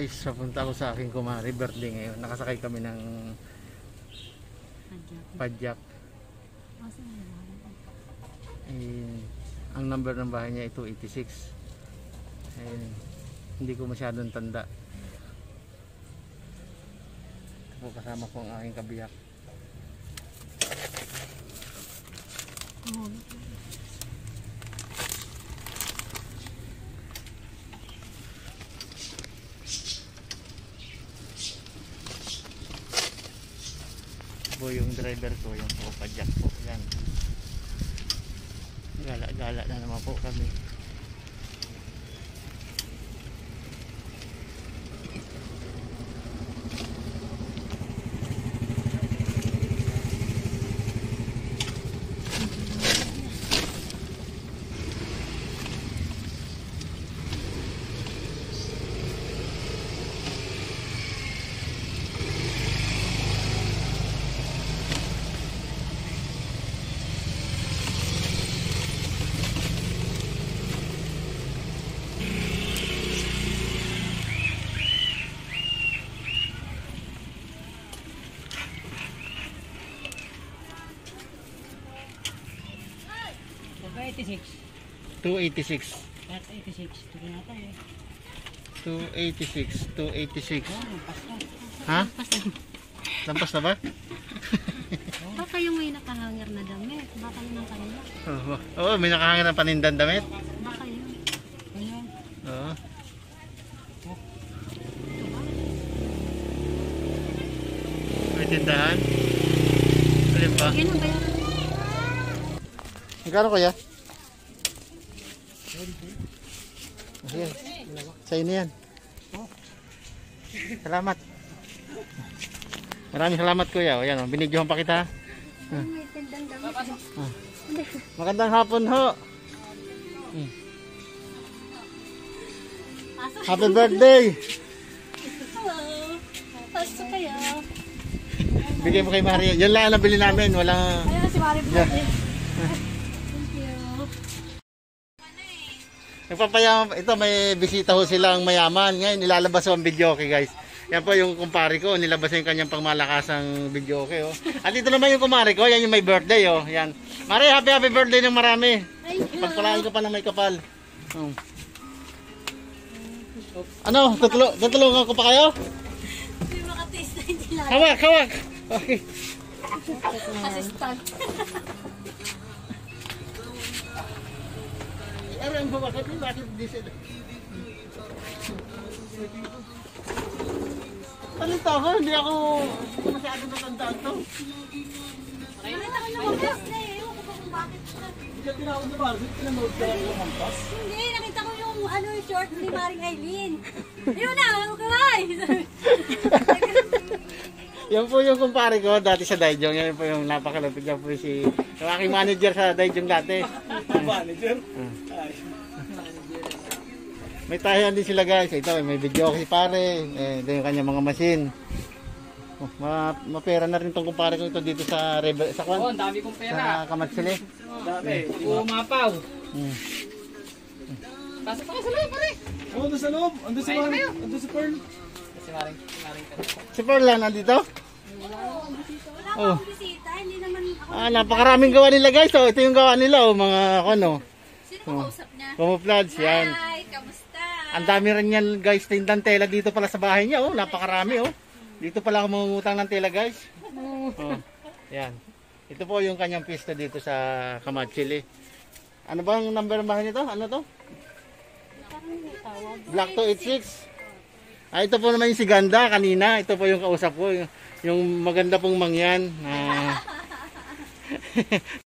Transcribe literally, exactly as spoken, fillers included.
guys, napunta ako sa aking kumari, birthday ngayon. Nakasakay kami ng padjak. Eh, ang number ng bahay niya ay two eighty-six. Eh, hindi ko masyadong tanda. Ito po, kasama ko ang aking kabiyak. Po yung driver ko, yung po padjak po, yan. Gala-gala na naman po kami. two eighty-six. two eighty-six. two eighty-six. Ha? Lampas na ba? Baka yung may nakahanger na damit. Baka yun ang kanila. Oo, oh, may nakahanger na panindan damit. Baka yun. Ayan. Oo. May tindahan. Alin ba? Yan ang bayaran. Magkano kaya? Sige, sa'yo na yan. Salamat. Maraming salamat kuya. O yan, binidyohan pa kita. May tindang damit. Ah. Magandang hapon ho. Hmm. Happy birthday. Hello. Pasok kayo. Bigay mo kay Maria. Yan lang ang nabili namin. Walang... Ayan si Maria Yeah. birthday. Thank you. Nagpapayam, ito may bisita ho silang mayaman. Ngayon nilalabas ho ang video okay guys. Yan po yung kumpare ko, nilabas yung kanyang pangmalakasang video okay oh. At ito naman yung kumpare ko, yan yung may birthday oh. Yan. Mari, happy happy birthday ng marami. Pagpalain ko pa ng may kapal. Hmm. Ano, tutulong, tutulungan ko pa kayo? Hindi makataste na hindi lang. Hawak, hawak. Okay. Assistant. Ano ang bakit ni bakit di sila? Ano to? Hindi ako masyado natandaan to. Nakita ko na mag-gas na eh. Ewan ko ba kung bakit. Hindi ka tinawag na ba? Pinanood ka lang ng hampas? Hindi, nakita ko yung ano short ni Maring Aileen. Yun na, alam ko ba? Yan po yung kumpare ko dati sa Daijong. Yan po yung napakalapit. Yan po si yung aking manager sa Daijong dati. Manager? May tahian din sila guys. Ito may video kasi pare. Eh, ito yung kanyang mga machine. Oh, ma mapera na rin tong kumpare ko ito dito sa Rebel sa Kwan. Oh, ang dami kong pera. Sa Kamatsili. Dami. Umapaw. Hmm. Pasok pa kayo sa loob, pare. Oh, doon sa loob. Andun si Maring. Andun si Pearl. Si Maring, si Maring ka. Si Perla nandito? Wala Oh. akong bisita, hindi naman ako. Ah, napakaraming gawa nila guys. Oh, ito yung gawa nila oh, mga ano. Sino ko kausap niya? Camouflage yan. Hi, kamusta? Ang dami rin yan guys, tindang tela dito pala sa bahay niya oh, napakarami oh. Dito pala ako mangungutang ng tela guys. Oh, yan. Ito po yung kanyang pista dito sa Kamatsili. Ano bang number ng bahay nito? Ano to? Block two eighty-six. Ah, ito po naman yung si Ganda kanina. Ito po yung kausap ko. Yung, yung maganda pong mangyan. Ah,